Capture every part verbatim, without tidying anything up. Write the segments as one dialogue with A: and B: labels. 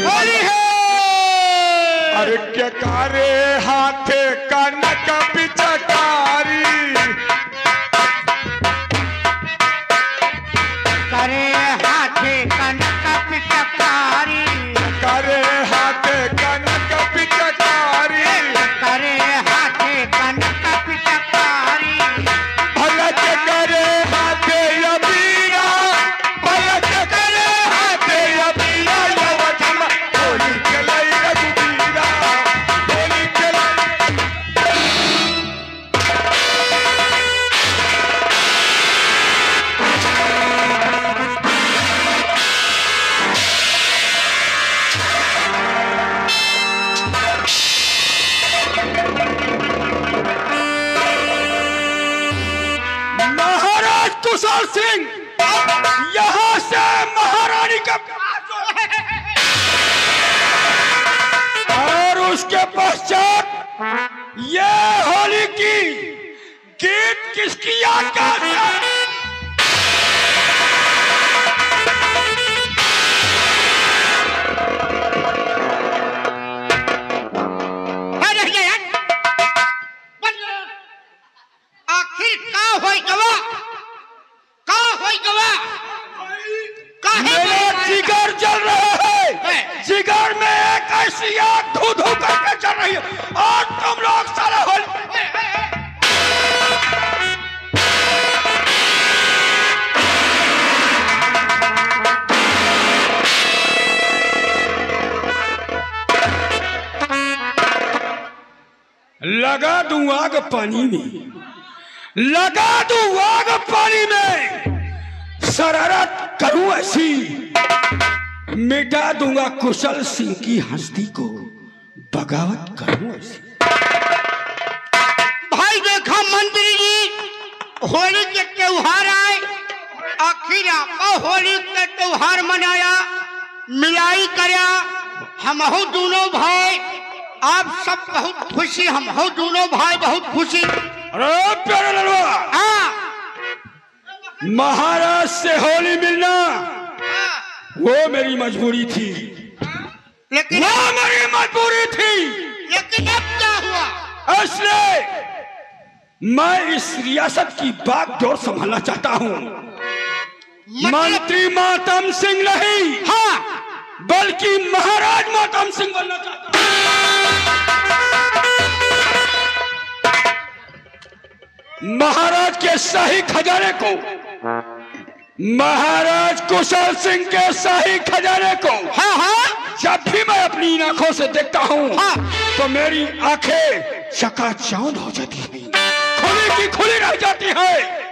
A: होली है।
B: अरे क्या कारे हाथे कनक पिचकारी,
A: करे हाथे कनक पिचकारी,
B: करे हाथे कनक पिचकारी,
A: करे हाथे कनक पिचकारी,
B: भलक करे हाथे अबीरा, भलक करे हाथे अबीरा, यवतम होली खेलाई रघुबीरा, होली खेलाई। महाराज कुशल सिंह यहाँ से महारानी का और उसके पश्चात ये होली की गीत किसकी याद का
A: आखिर का होई गवा, का होई गवा,
B: मेरा जिगर जल रहा है, जिगर में एक ऐसी आग धू धू करके चल रही है और तुम लोग सारा होली लगा दूं आग पानी में, लगा दूं आग पानी में, शरारत करूं ऐसी, मिटा दूंगा कुशल सिंह की हस्ती को, बगावत करूं ऐसी।
A: भाई देखा मंत्री जी, होली के त्योहार आए, आखिर आपा होली के त्योहार मनाया, मिलाई करया, हम हो दोनों भाई, आप सब बहुत खुशी, हम हो दोनों भाई बहुत खुशी।
B: अरे प्यारे ललवा,
A: हाँ
B: महाराज से होली मिलना वो मेरी मजबूरी थी,
A: लेकिन
B: वो मेरी मजबूरी थी।
A: लेकिन अब क्या हुआ?
B: इसलिए मैं इस रियासत की बागडोर संभालना चाहता हूँ।
A: मतलब-
B: मंत्री मातम सिंह नहीं,
A: हाँ
B: बल्कि महाराज मातम सिंह बनना चाहता हूँ। महाराज के शाही खजाने को, महाराज कुशल सिंह के शाही खजाने को
A: हाँ हाँ
B: जब भी मैं अपनी आंखों से देखता हूँ
A: हाँ।
B: तो मेरी आंखें चकाचौंध हो जाती हैं, खुली की खुली रह जाती है।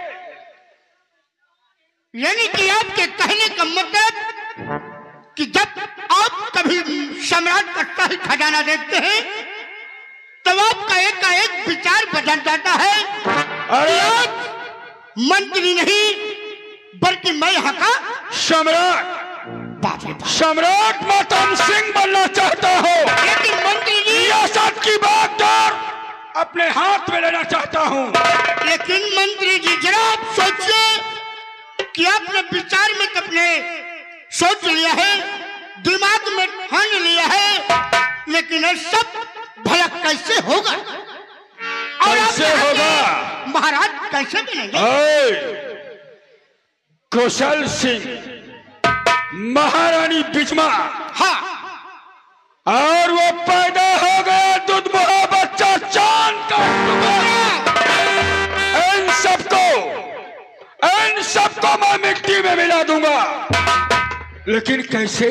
A: यानी कि आपके कहने का मतलब कि जब आप कभी सम्राट का शाही खजाना देखते हैं तो आपका एक का एक विचार बदल जाता है।
B: अरे
A: आप मंत्री नहीं बल्कि मैं यहाँ का
B: सम्राट,
A: बाप रे बाप।
B: सम्राट मातम सिंह बनना चाहता हो।
A: लेकिन मंत्री जी,
B: रियासत की बागडोर अपने हाथ में लेना चाहता हूँ।
A: लेकिन मंत्री जी जरा आप सोचिए कि आपने विचार में तो अपने सोच लिया है, दिमाग में ठान लिया है, लेकिन ये सब भला कैसे होगा? और आप
B: कैसे
A: यहाँ के
B: होगा?
A: महाराज कैसे बनेंगे?
B: ओए, कुशल सिंह, महारानी बिजमा,
A: हाँ
B: और वो पैदा हो गया दुधमुहा बच्चा चांद का टुकड़ा। इन सबको इन सबको मैं मिट्टी में मिला दूंगा, लेकिन कैसे?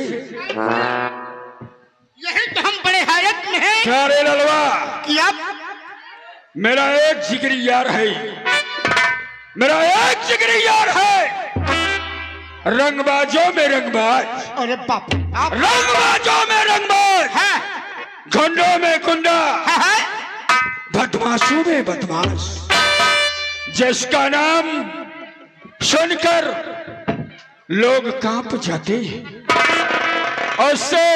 A: यही तो हम बड़े हैरत में हैं
B: प्यारे ललवा,
A: कि आप
B: मेरा एक जिगरी यार है, मेरा एक जिगरी यार है, रंगबाजों में रंगबाज,
A: अरे बाप रे, आप
B: रंगबाजों में रंगबाज,
A: हैं
B: गुंडों में गुंडा,
A: हैं हैं?
B: बदमाशों में बदमाश, जिसका नाम सुनकर लोग कांप जाते हैं, उससे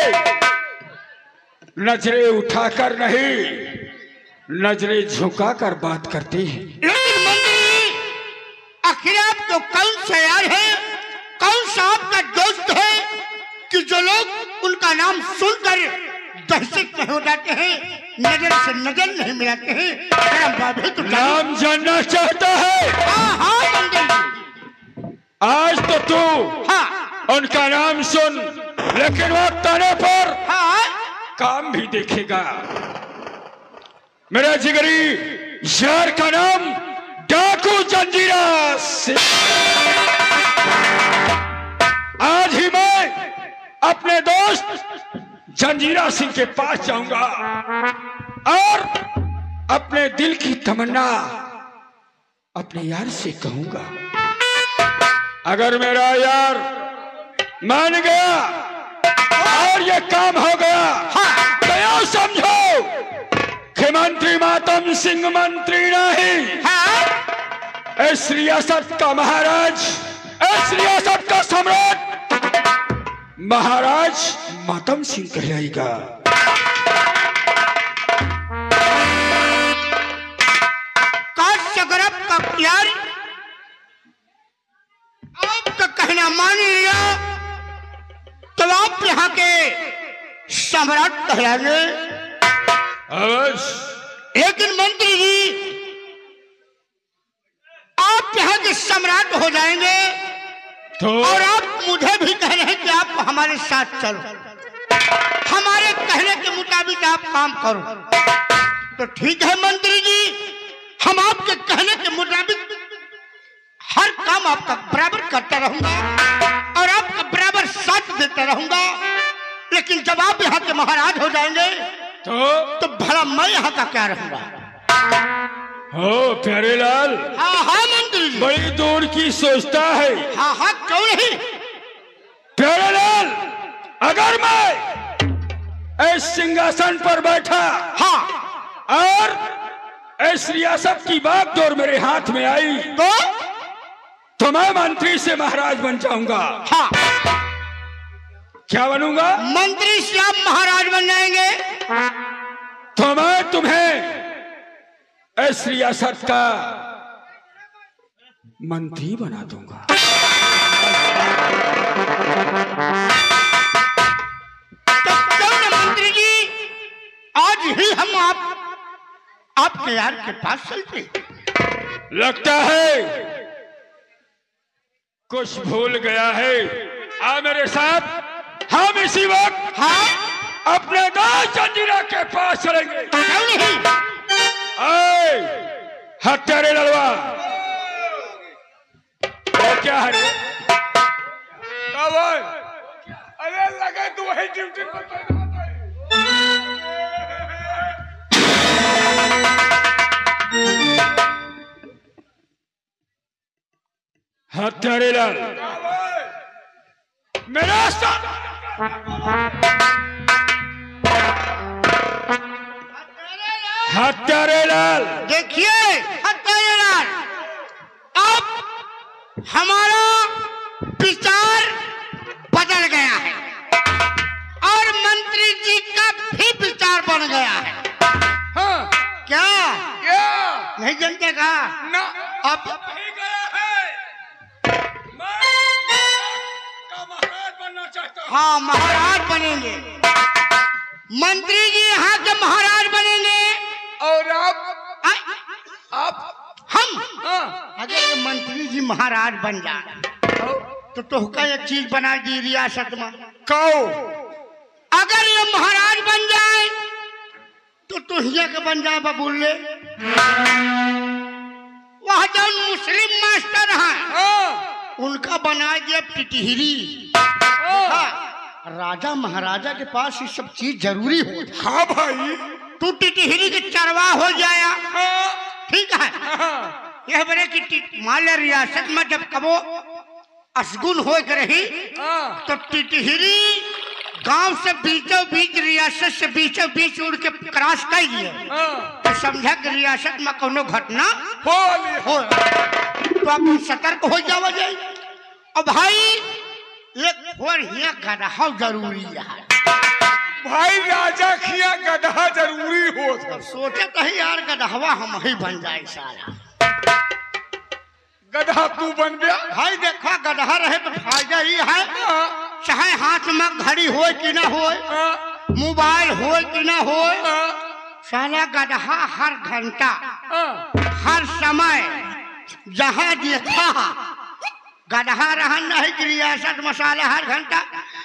B: नजरें उठाकर नहीं, नजरें झुकाकर बात करते हैं।
A: लेकिन मंत्री, आखिर आप तो कौन सा यार है, कौन सा आपका दोस्त है कि जो लोग उनका नाम सुनकर दहशत में हो जाते हैं, नजर से नजर नहीं मिलाते हैं। बाबे तो
B: नाम जानना चाहता है?
A: हाँ हाँ मंदिर जी।
B: आज तो तू
A: हाँ
B: उनका नाम सुन, लेकिन वक्त आने पर
A: हाँ
B: काम भी देखेगा। मेरा जिगरी यार का नाम डाकू जंजीरा सिंह। आज ही मैं अपने दोस्त जंजीरा सिंह के पास जाऊंगा और अपने दिल की तमन्ना अपने यार से कहूंगा। अगर मेरा यार मान गया और ये काम हो गया, हाँ, तो यह समझो कि मंत्री मातम सिंह मंत्री नहीं,
A: हाँ,
B: इस रियासत का महाराज, इस रियासत का सम्राट महाराज मातम सिंह कहलाएगा।
A: काशगरब का प्यार आपका कहना मान लिया तो आप यहाँ के सम्राट कहलाएंगे।
B: अवश्य।
A: लेकिन मंत्री जी आप यहाँ के सम्राट हो जाएंगे
B: तो
A: और आप मुझे भी कह रहे हैं कि आप हमारे साथ चलो, हमारे कहने के मुताबिक आप काम करो। तो ठीक है मंत्री जी, हम आपके कहने के मुताबिक हर काम आपका बराबर करता रहूंगा और आपका बराबर साथ देता रहूंगा। लेकिन जब आप यहाँ के महाराज हो जाएंगे
B: तो
A: तो भला मैं यहाँ का क्या रहूंगा?
B: हो प्यारे लाल,
A: हाँ हाँ मंत्री जी,
B: बड़ी दूर की सोचता है।
A: हाँ हाँ क्यों नहीं।
B: प्यारे लाल, अगर मैं इस सिंहासन पर बैठा,
A: हाँ,
B: और इस रियासत की बागडोर मेरे हाथ में आई
A: तो
B: तो मैं मंत्री से महाराज बन जाऊंगा।
A: हाँ,
B: क्या बनूंगा?
A: मंत्री से आप महाराज बन जाएंगे
B: तो मैं तुम्हें इस रियासत का मंत्री बना दूंगा।
A: तो क्यों न मंत्री जी, आज ही हम आप आपके यार के पास चलते।
B: लगता है कुछ भूल गया है। आ मेरे साथ, हम इसी वक्त
A: हाँ
B: अपने दोस्त जंजीरा के पास चलेंगे।
A: क्यों नहीं।
B: आए हत्यारे लड़वा, और क्या है? अरे लगा तू वही ड्यूटी पर। हत्यारे लाल, मेरा साथ हत्यारे लाल।
A: देखिए हत्यारे लाल, अब हमारा विचार बदल गया है और मंत्री जी का भी विचार बन गया है।
B: हाँ,
A: क्या
B: क्या
A: नहीं जानते का?
B: ना
A: अब
B: ही गया है। मैं का महाराज बनना चाहता हूँ।
A: हाँ महाराज बनेंगे, मंत्री जी यहाँ के महाराज बनेंगे
B: और आप
A: आ,
B: आप
A: हम
B: हाँ,
A: अगर ये मंत्री जी महाराज बन जाए तो तोहका एक चीज बना दी रियासत में।
B: कहो
A: अगर ये महाराज बन जाए तो तुहिया के बन जाए बबूले। वह जो मुस्लिम मास्टर हैं
B: हाँ,
A: उनका बना दिया टिटहिरी। हाँ, राजा महाराजा के पास ये सब चीज जरूरी हो।
B: हाँ भाई,
A: तू टिटहिरी के चरवा हो जाया,
B: हाँ,
A: ठीक है।
B: हाँ,
A: यह बड़े कि माल रियासत में जब कबो असगुन हो के रही
B: हाँ,
A: तो टिटहिरी गांव से बीचों बीच, रियासत से बीचों बीच उड़ के क्रॉस कर दिए
B: हाँ,
A: तो समझा कि रियासत में कोनो घटना
B: हो
A: हो तो आप सतर्क हो जाओ जाए। और भाई एक और हिया गदहा जरूरी है
B: भाई, राजा खिया गधा जरूरी हो।
A: तो सोचे कहीं यार गदहवा हम ही बन जाए सारा।
B: गधा तू बन गया
A: भाई देखा गदहा रहे तो फायदा ही है चाहे हाथ में घड़ी हो कि ना हो, मोबाइल हो कि ना हो, साला गधा हर घंटा हर समय जहाँ देखा गधा रहन नहीं कि रियासत मसाला हर घंटा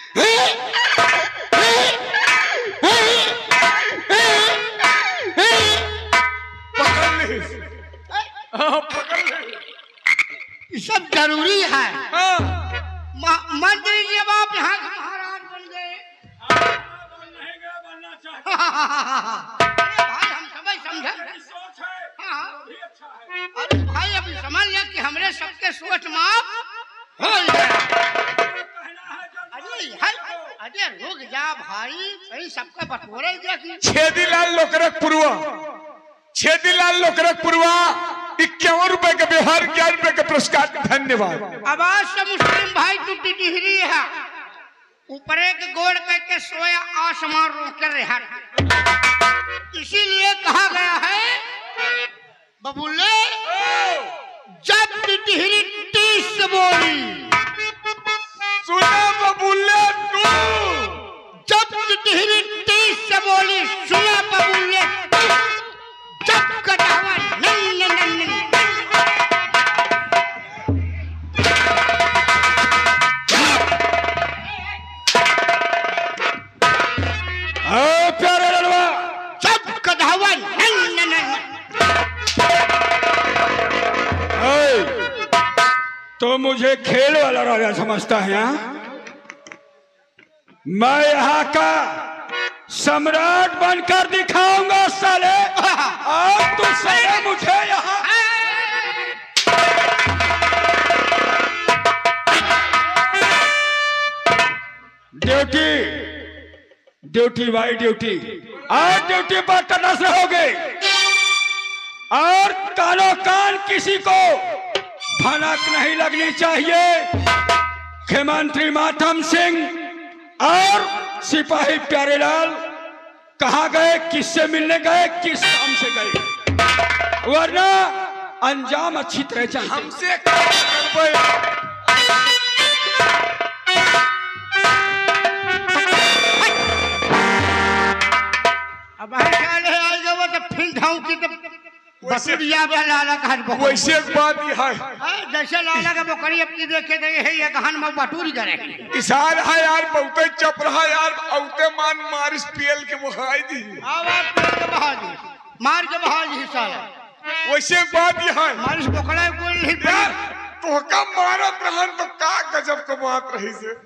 A: ये सब जरूरी है। मंत्री जी अब आप यहाँ महाराज बन गए। भाई हम समझ समझे। अरे भाई अभी समझ लिया कि हमरे सबके सोच माफ हो गया। अरे अरे रुक जा भाई, सही सबका बटोरे दिया कि
B: छेदीलाल लोकरक पुरवा, छेदीलाल लोकरक पुरवा इक्यावन रुपए के बिहार ग्यारह रुपए के पुरस्कार। धन्यवाद।
A: आवाज से मुस्लिम भाई टूटी डिहरी है, ऊपरे के गोड़ करके सोया आसमान रोक रहा। इसीलिए कहा गया है बबुल्ले जब टिहरी तीस बोली,
B: सुना बबुल्ले तू,
A: जब टिहरी तीस बोली सुना बबुल्ले, जब कटावा नन नन नन।
B: ओ प्यारे लड़वा,
A: जब कटावा नन नन नन।
B: तो मुझे खेल वाला राजा समझता है? मैं यहाँ का सम्राट बनकर दिखाऊंगा साले। और तू साले मुझे यहाँ ड्यूटी ड्यूटी भाई ड्यूटी और ड्यूटी पर करना से हो गई। और कानो कान किसी को भनक नहीं लगनी चाहिए। मुख्यमंत्री मातम सिंह और सिपाही प्यारेलाल कहाँ गए, किससे मिलने गए, किस काम से गए, वरना अंजाम अच्छी तरह चाहिए। हमसे
A: अब आएगा वो तो फिर ढाऊ की तो बकरिया में लाला का बकरी।
B: वैसे एक बात ये है,
A: जैसे लाला का बकरी अपनी देखे दे है ये गहन में बटूरी करे।
B: इशार है यार बहुते चप रहा यार, औते मान मारिस पीएल के बहाई दी।
A: आवाज पीएल के बहा दी, मार के बहा दी साला।
B: वैसे एक बात ये है,
A: मारिस बकरा कोई नहीं
B: यार तो का मारत रहन तो का गजब का बात रही से।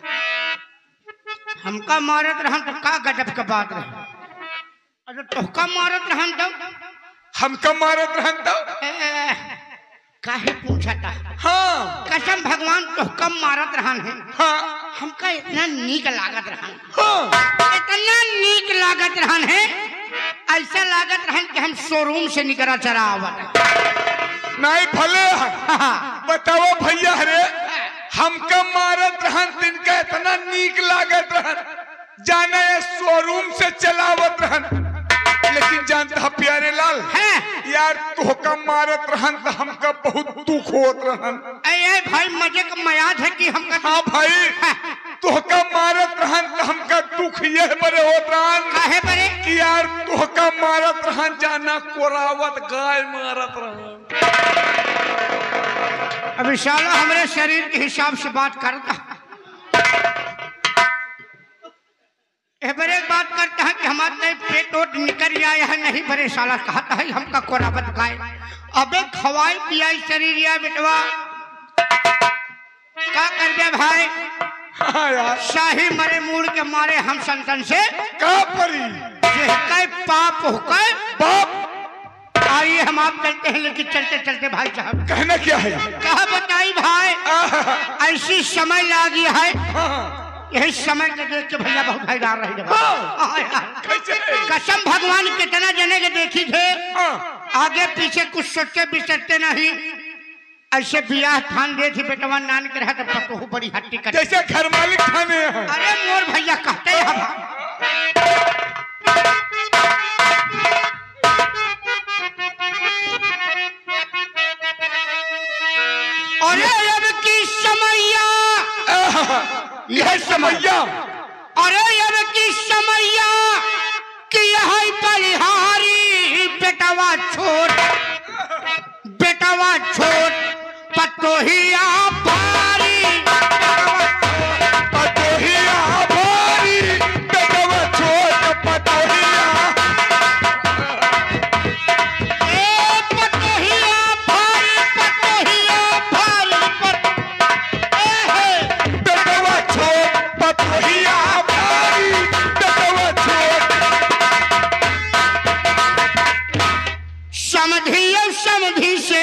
A: हमका मारत रहन तो का गजब का बात रही। अरे तोहका मारत रहन तो
B: हमका मारत रहन तो
A: काहे पूछा था?
B: हाँ
A: कसम भगवान तोहका मारत रहन है।
B: हाँ
A: हमका इतना नीक लागत रहन,
B: हाँ
A: इतना नीक लागत रहन है, ऐसा लागत रहन कि हम शोरूम से निकला चला आवत।
B: नहीं भले बताओ भैया हरे, हमका मारत रहन तिनका इतना नीक लागत रहन, जाने शोरूम से चलावत रहन। लेकिन जानता है प्यारे लाल
A: है
B: यार तोहका मारत रहन तो हमका बहुत दुख होत रहन।
A: अरे भाई मजे का मयाद है कि हमका।
B: हाँ भाई तोहका मारत रहन तो हमका दुख ये बड़े होत रहन।
A: काहे बड़े?
B: कि यार तोहका मारत रहन जाना कोरावत गाय मारत रहन।
A: अभी साला हमारे शरीर के हिसाब से बात करता बड़े बात करता है कि हमारे पेट ओट निकल आया है, नहीं बड़े साला कहता है हमका कोरावत गाय। अबे खवाई पियाई शरीर या बेटवा का कर दे भाई।
B: हाँ यार
A: शाही मरे मूड के मारे हम संतन से
B: का परी
A: जे पाप होकर
B: बाप।
A: आइए हम आप चलते हैं, लेकिन चलते चलते भाई साहब
B: कहना क्या है?
A: कहा बताई भाई ऐसी समय लागी है।
B: हाँ।
A: यही समय के देख के भैया बहुत हैरान रहे।
B: हाँ।
A: कसम भगवान कितना जने के देखी थे,
B: हाँ।
A: आगे पीछे कुछ सोचते विचरते नहीं, ऐसे बियाह ठान दे थी बेटवा नान के रहा तो पतो बड़ी हट्टी कर
B: जैसे घर मालिक थाने हैं।
A: अरे मोर भैया कहते हैं अरे अब की समैया यह पतोहिया भारी
B: पतोहिया भारी बेटवा छोट पतोहिया
A: ए पतोहिया भारी पतोहिया भारी पत ए हे
B: बेटवा छोट पतोहिया भारी बेटवा छोट
A: समधी समधी से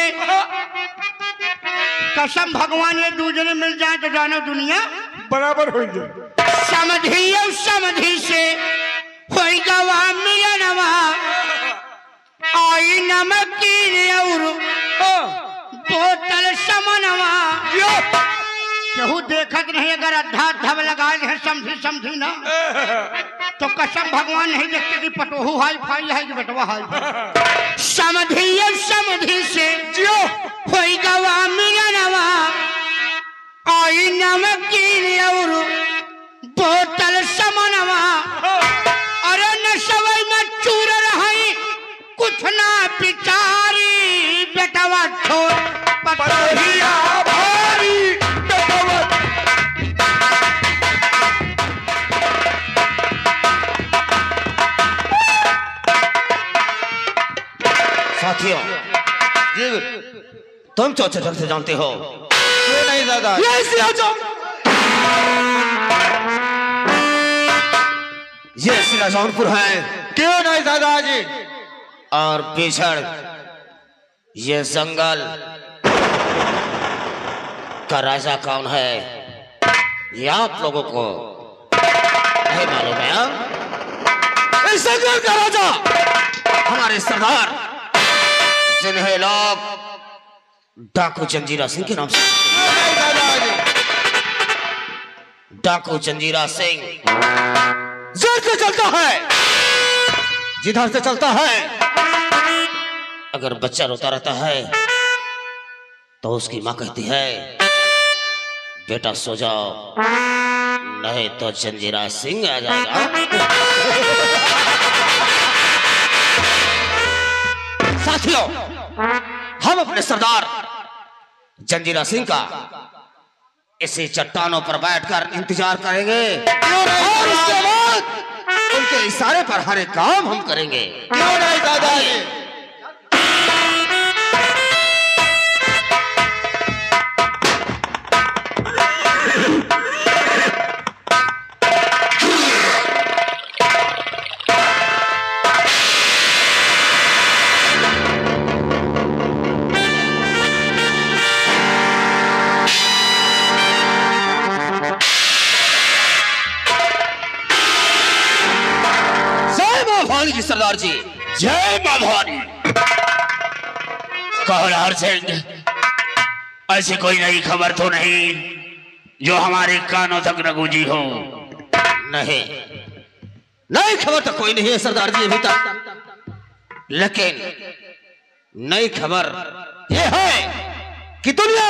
A: कसम भगवान ये दूजने मिल जाए तो जानो दुनिया
B: बराबर हो जाए।
A: समधी समधी से होई गवा मिलनवा आई नमकीन और बोतल समनवा केहू देखत नहीं अगर अद्धा धब लगाए है समझी समझी ना तो कसम भगवान नहीं देखते कि पटोहू हाई फाई है कि बेटवा हाई समधी समधी से होई गवा मिलनवा आई नमकीन और बोतल समनवा अरे नशवई में चूर रही कुछ ना पिचारी बेटवा छोड़
B: पतोहिया भारी बेटवा
C: साथियों जी तुम चौथे ढंग से जानते हो
B: ये नहीं दादा
C: ये सिया चौक ये सिरा जौनपुर है
B: क्यों नहीं दादाजी
C: और पिछड़ ये जंगल का राजा कौन है ये आप लोगों को नहीं मालूम है हाँ? इस जंगल का राजा हमारे सरदार जिन्हें लोग डाकू जंजीरा सिंह के नाम से
B: नहीं दादाजी
C: डाकू जंजीरा सिंह जोर से चलता है जिधर से चलता है अगर बच्चा रोता रहता है तो उसकी माँ कहती है बेटा सो जाओ नहीं तो जंजीरा सिंह आ जाएगा। साथियों हम अपने सरदार जंजीरा सिंह का इसी चट्टानों पर बैठकर इंतजार करेंगे और इसके बाद उनके इशारे पर हर एक काम हम करेंगे।
B: क्यों नहीं दादाजी
C: जी सरदार जी
D: जय मां भवानी। कहलार सिंह ऐसी कोई नई खबर तो नहीं जो हमारे कानों तक न गूंजी हो?
C: नहीं नई खबर तो कोई नहीं है सरदार जी अभी तक, लेकिन नई खबर यह है कि दुनिया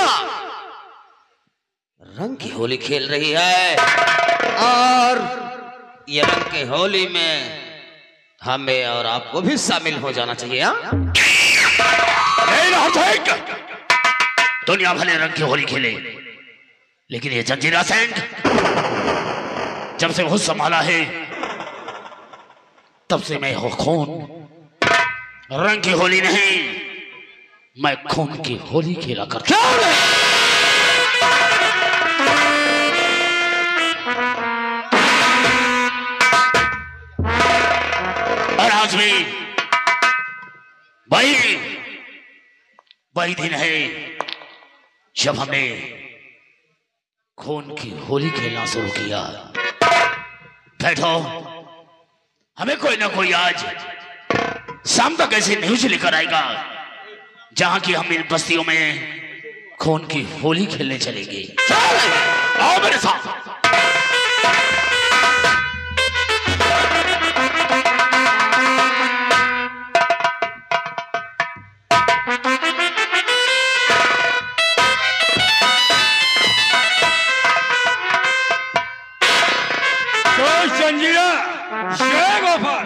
C: रंग की होली खेल रही है और ये रंग की होली में हमें और आपको भी शामिल हो जाना चाहिए।
D: दुनिया भले रंग की होली खेले, लेकिन ये जंजीरा सिंह जब से होश संभाला है तब से मैं हो खून रंग की होली नहीं, मैं खून की होली खेला करता हूं। और आज भी वही वही दिन है जब हमने खून की होली खेलना शुरू किया। बैठो, हमें कोई ना कोई आज शाम तक ऐसी न्यूज लेकर आएगा जहां की हम इन बस्तियों में खून की होली खेलने चलेंगे। आओ मेरे साथ।
B: जय गोपाल,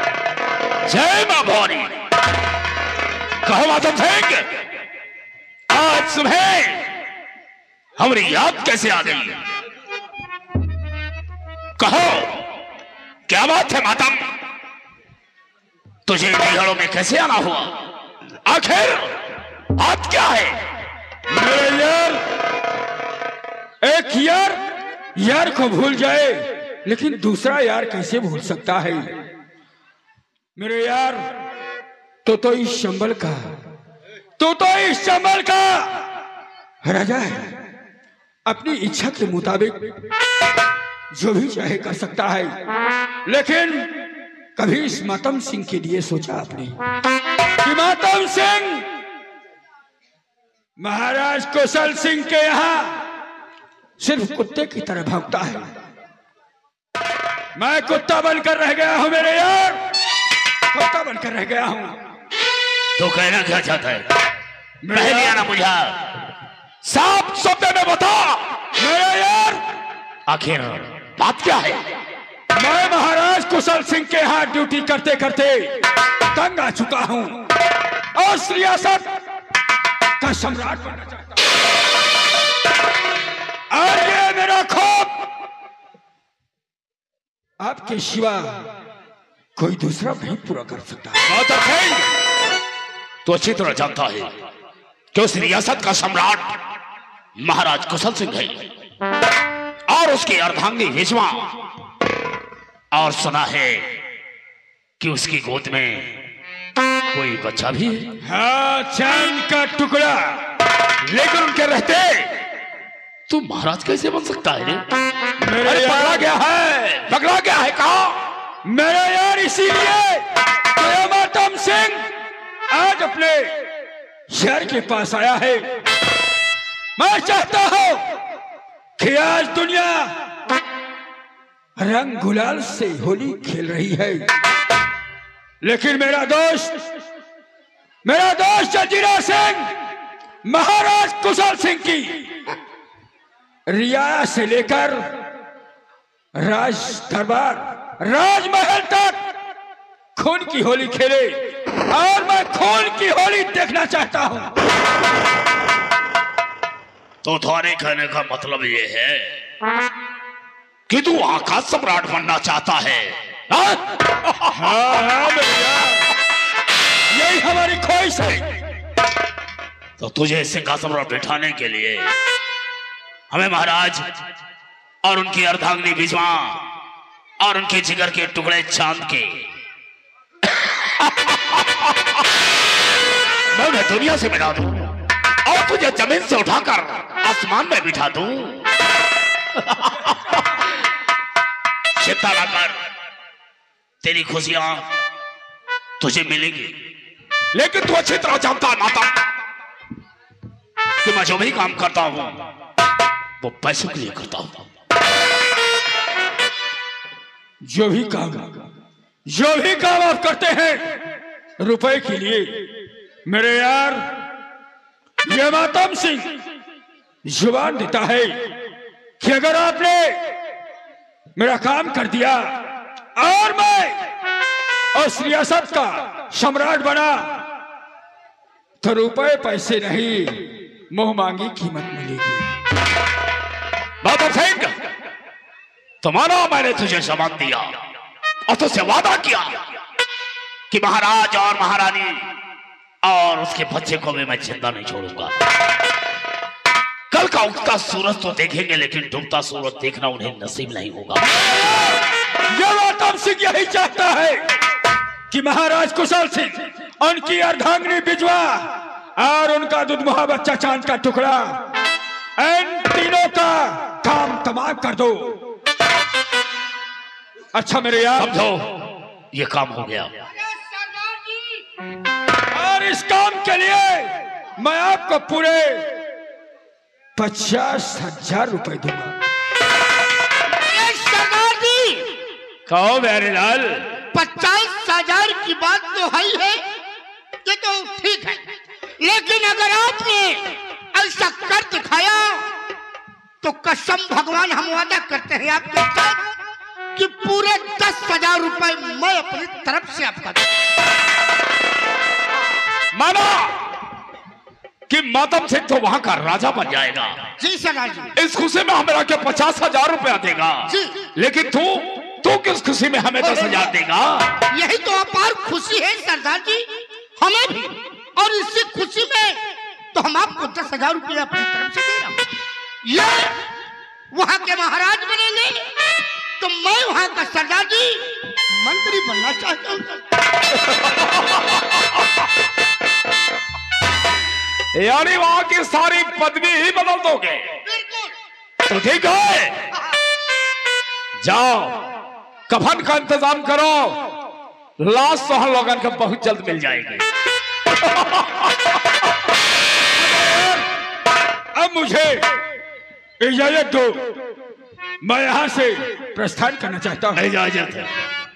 D: जय मां भवानी। कहो माधव सिंह, आज सुबह हमारी याद कैसे आ गई? कहो क्या बात है मातम? तुझे बिहाड़ों में कैसे आना हुआ? आखिर बात क्या है?
B: मेरे यार, एक यार यार को भूल जाए लेकिन दूसरा यार कैसे भूल सकता है? मेरे यार, तो तो इस शंबल का तो तो इस शंबल का राजा है। अपनी इच्छा के मुताबिक जो भी चाहे कर सकता है। लेकिन कभी इस मातम सिंह के लिए सोचा आपने कि मातम सिंह महाराज कौशल सिंह के यहां सिर्फ कुत्ते की तरह भौंकता है। मैं कुत्ता बनकर रह गया हूं मेरे यार, कुत्ता बनकर रह गया हूं।
D: तो कहना क्या चाहता है? पहले आना बुझा, साफ शब्द में बता
B: मेरे यार,
D: आखिर बात क्या है?
B: मैं महाराज कुशल सिंह के यहां ड्यूटी करते करते तंग आ चुका हूं और सियासत का सम्राट बनना चाहता हूं। और ये मेरा खौफ आपके सिवा कोई दूसरा नहीं पूरा कर सकता।
D: तो अच्छी तरह जानता है कि उस रियासत का सम्राट महाराज कुशल सिंह है और उसकी अर्धांगी विजमा, और सुना है कि उसकी गोद में कोई बच्चा भी है।
B: हाँ, चांद का टुकड़ा।
D: लेकिन उनके रहते तू महाराज कैसे बन सकता है रे?
B: मेरे
D: अरे
B: यार,
D: पकड़ा गया है, पकड़ा गया है कहा?
B: मेरे यार, इसीलिए तो मातम सिंह आज अपने शहर के पास आया है। मैं चाहता हूं कि आज दुनिया रंग गुलाल से होली खेल रही है, लेकिन मेरा दोस्त मेरा दोस्त जंजीरा सिंह महाराज कुशल सिंह की रियाया से लेकर राज दरबार राजमहल तक खून की होली खेले, और मैं खून की होली देखना चाहता हूं।
D: तो तुम्हारे कहने का मतलब ये है कि तू आकाश सम्राट बनना चाहता है?
B: हाँ हाँ मेरे यार, यही हमारी ख्वाहिश है।
D: तो तुझे सिंहासन पर बिठाने के लिए हमें महाराज और उनकी अर्धांगिनी विजमा और उनके जिगर के टुकड़े चांद के मैं उन्हें दुनिया से मिला दूं और तुझे जमीन से उठाकर आसमान में बिठा दूं। चिंता ना कर, तेरी खुशियां तुझे मिलेंगी। लेकिन तू अच्छी तरह जानता है माता कि मैं जो भी काम करता हूं वो पैसों के लिए करता हूं।
B: जो भी काम जो भी काम आप करते हैं रुपए के लिए। मेरे यार, ये मातम सिंह जुबान देता है कि अगर आपने मेरा काम कर दिया और मैं उस रियासत का सम्राट बना तो रुपए पैसे नहीं, मुंह मांगी कीमत मिलेगी।
D: मातम सिंह, तुम्हारा मैंने तुझे जवाब दिया और तुझसे वादा किया कि महाराज और महारानी और उसके बच्चे को भी मैं जिंदा नहीं छोड़ूंगा। कल का उगता सूरज तो देखेंगे, लेकिन डूबता सूरज देखना उन्हें नसीब नहीं होगा।
B: यह मातम सिंह यही चाहता है कि महाराज कुशल सिंह उनकी अर्धांगिनी बिजवा और उनका दुधमुहा बच्चा चांद का टुकड़ा, इन तीनों का काम तमाम कर दो। अच्छा मेरे यार,
D: समझो ये काम हो गया।
B: और इस काम के लिए मैं आपको पूरे पचास हजार रुपए दूंगा।
A: सरदार जी,
B: कहो मेरे लाल।
A: पचास हजार की बात तो है ही है, ये तो ठीक है, लेकिन अगर आपने ऐसा कर दिखाया तो कसम भगवान हम वादा करते हैं आपके साथ कि पूरे दस हजार रुपए मैं अपनी तरफ से आपका दूं।
B: माना
D: कि मातम सिंह तो वहां का राजा बन जाएगा।
A: जी सरदार जी।
D: इस खुशी में हमें के पचास हजार रुपया देगा
A: जी।
D: लेकिन तू तू किस खुशी में हमें दस हजार देगा?
A: यही तो अपार खुशी है सरदार जी हमें भी, और इसी खुशी में तो हम आपको दस हजार रुपया अपनी तरफ से दे रहा हूँ। ये वहां के महाराज बनेंगे तो मैं वहां का सरदार जी मंत्री बनना चाहता हूँ।
D: यानी वहां की सारी पदवी ही बदल दोगे?
A: बिल्कुल।
D: तो ठीक है, जाओ कफन का इंतजाम करो, लाश तो हम लोगों को बहुत जल्द मिल जाएगी।
B: अब मुझे इजाजत दो, मैं यहां से प्रस्थान करना चाहता हूं।
D: इजाजत है।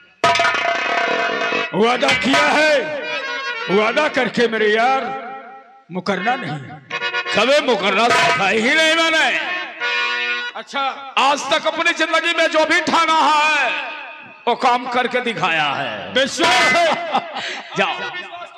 B: वादा किया है, वादा करके मेरे यार मुकरना नहीं।
D: कभी मुकर्रा सिखाई ही नहीं मैंने।
B: अच्छा,
D: आज तक अपनी जिंदगी में जो भी ठाना है वो काम करके दिखाया है।
B: विश्वास है।
D: जाओ।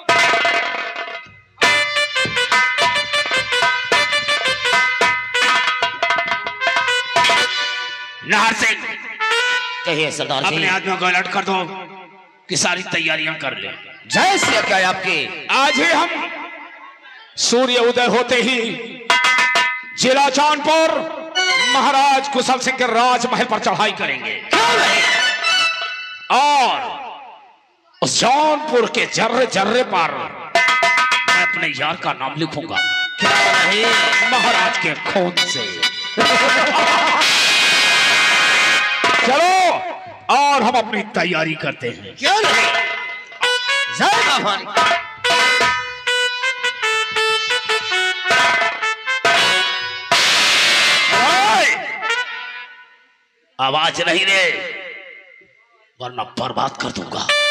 D: नाहर सिंह,
C: कहिए सरदार जी।
D: अपने आदमियों को अलर्ट कर दो कि सारी तैयारियां कर ले।
C: जय श्री क्या है आपकी?
D: आज ही हम सूर्य उदय होते ही जिला जौनपुर महाराज कुशल सिंह के राजमहल पर चढ़ाई करेंगे।
C: क्यों नहीं?
D: और उस जौनपुर के जर्रे जर्रे पर मैं अपने यार का नाम लिखूंगा।
C: क्यों नहीं?
D: महाराज के खून से। चलो और हम अपनी तैयारी करते हैं।
C: क्यों नहीं? जय बाबा।
D: आवाज नहीं रे, वरना बर्बाद कर दूंगा।